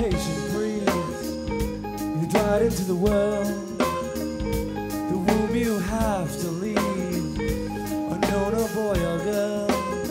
vegetation breathes. You died into the world, the womb you have to leave, unknown, a boy or girl.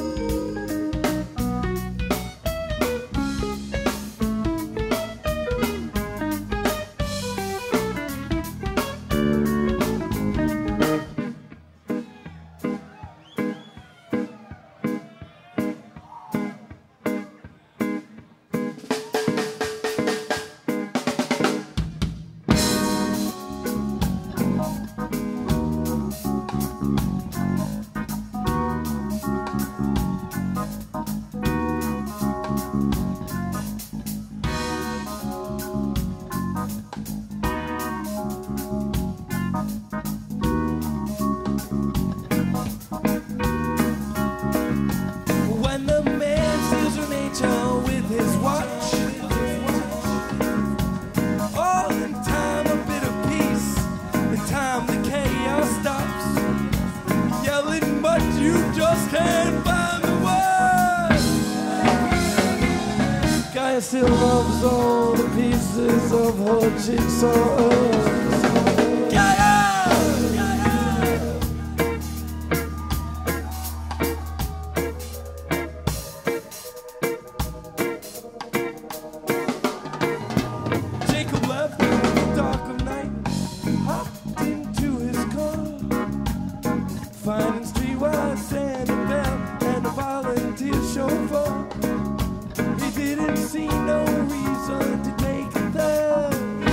Still loves all the pieces of her jigsaw. Jacob left in the dark of night, hopped into his car, finding streetwise sand and bell and a volunteer chauffeur. He didn't see no reason to take it there.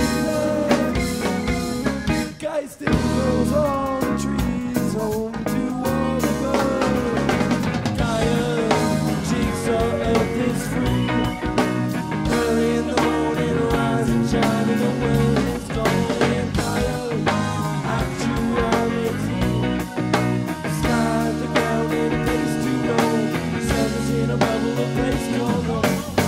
The guy still grows all the trees home to all the birds. Gaia, jigsaw, earth is free. Early in the morning, rise and shine, and the world is golden. Gaia, actuality. The sky, the ground, and a place to go. The sun is in a bubble, a place called home.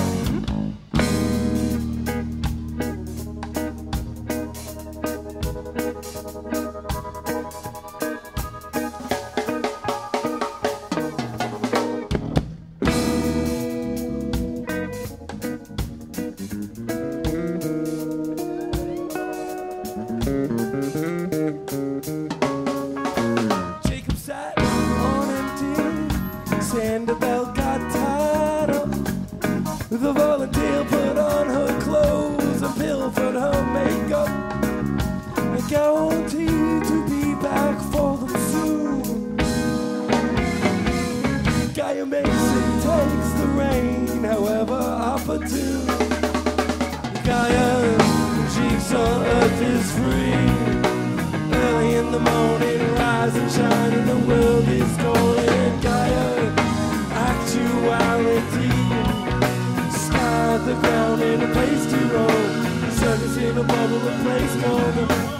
Jacob sat on empty, Sanderbell got tied up. The volunteer put on her clothes and pilfered her makeup. I guarantee to be back for them soon. Gaia Mason takes the rain, however opportune. Gaia, jigsaw, earth is free. Early in the morning, rise and shine, and the world is calling. Gaia, actuality. Sky, the ground, and a place to roam. Circus in a bubble, a place called home.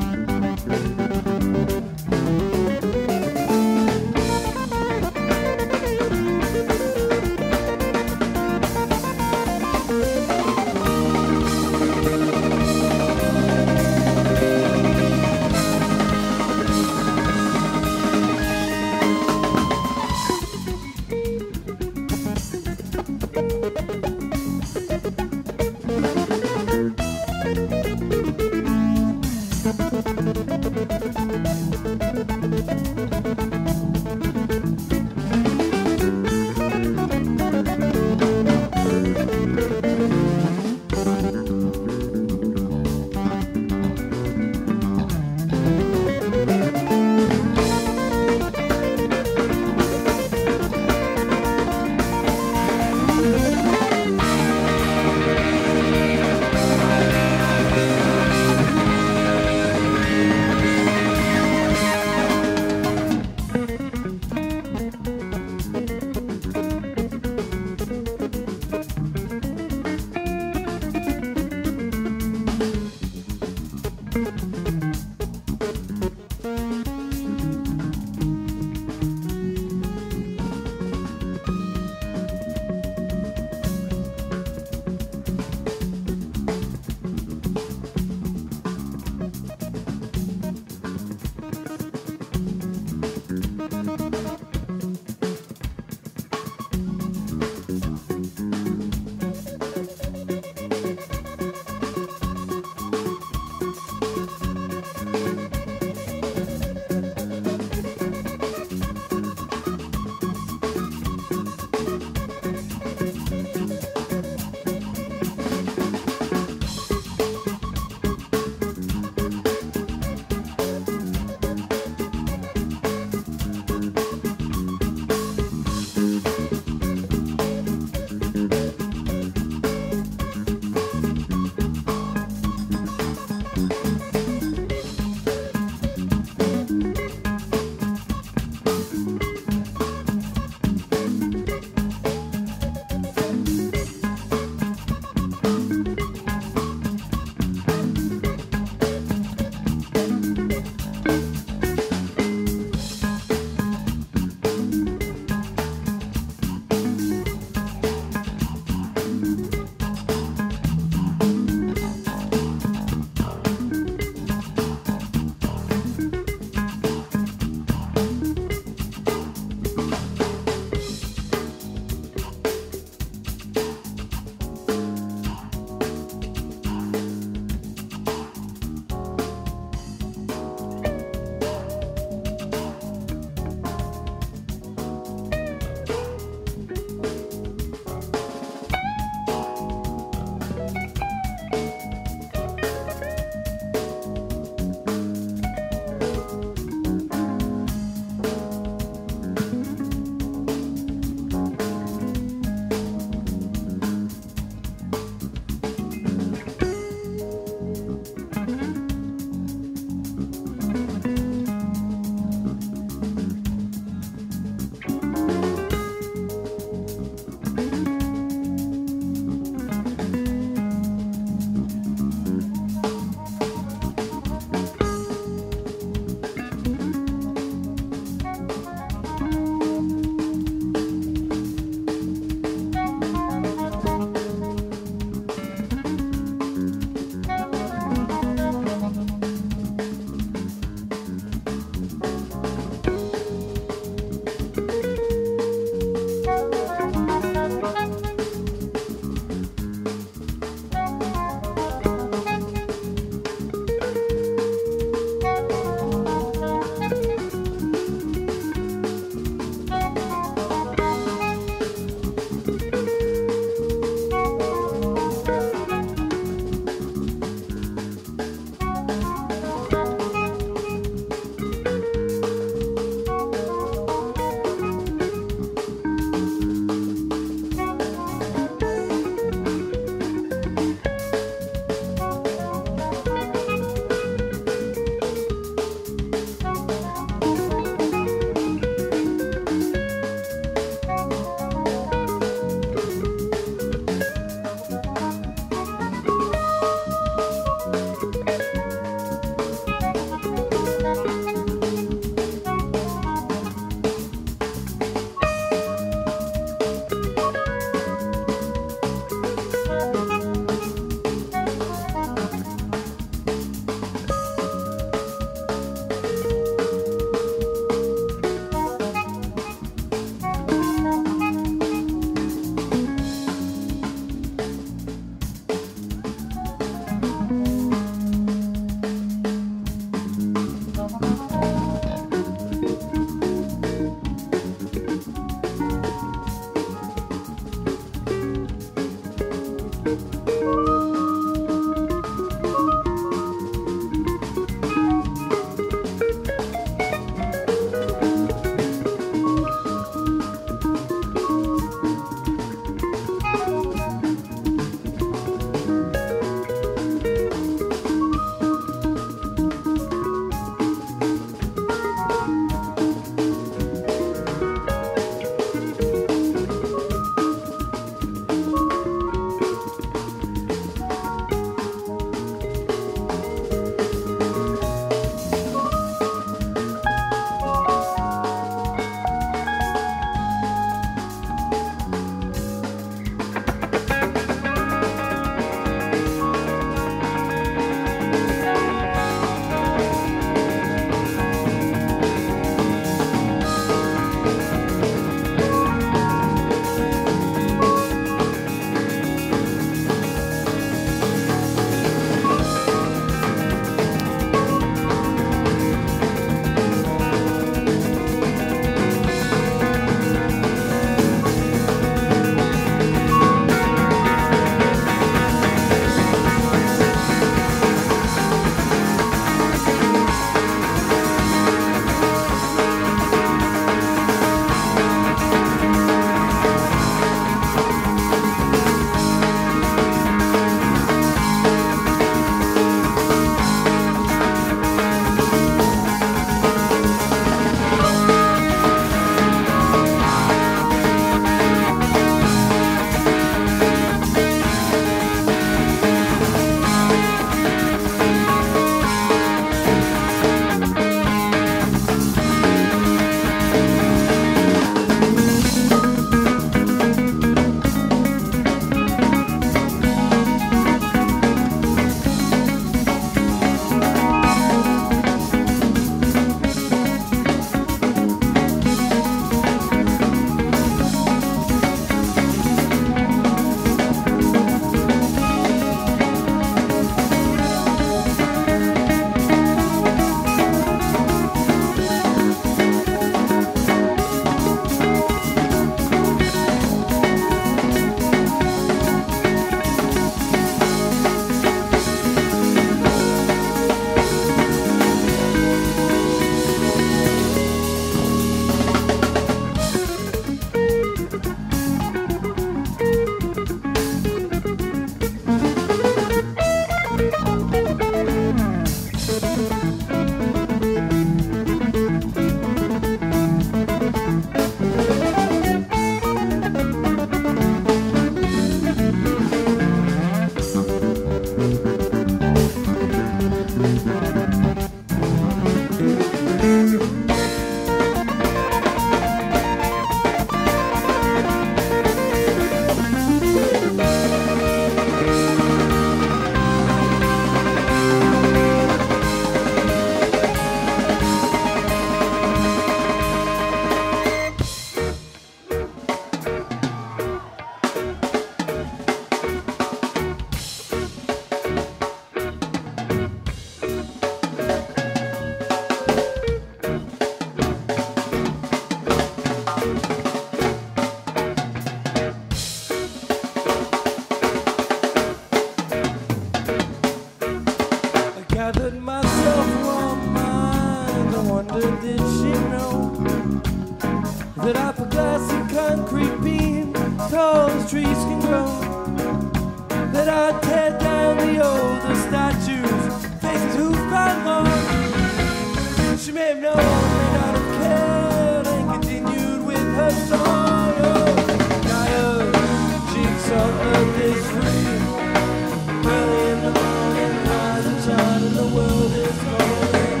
she know that off a glassy concrete beam, tall as trees can grow, that I'd tear down the older statues, faces who've gone long. She may have known, may not have cared, and continued with her sorrow. Gaia, jigsaw earth is free. Early in the morning, rise and shine, and the world is falling.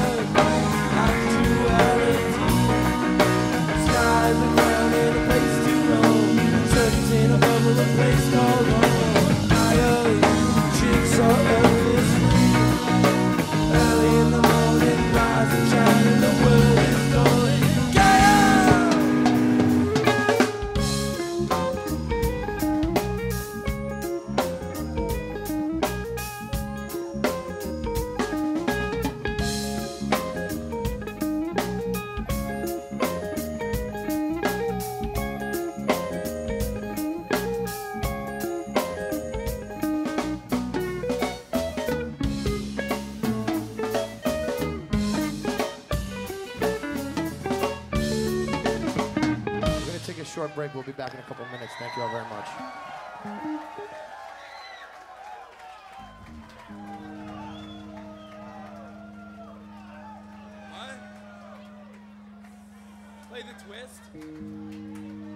Actuality, skies are ground in a place to roam. Circus in a bubble, a place called home. Gaia, jigsaw earth is free. Early in the morning, rise and shine, and the world is falling. Take a short break. We'll be back in a couple of minutes. Thank you all very much. What? Play the twist?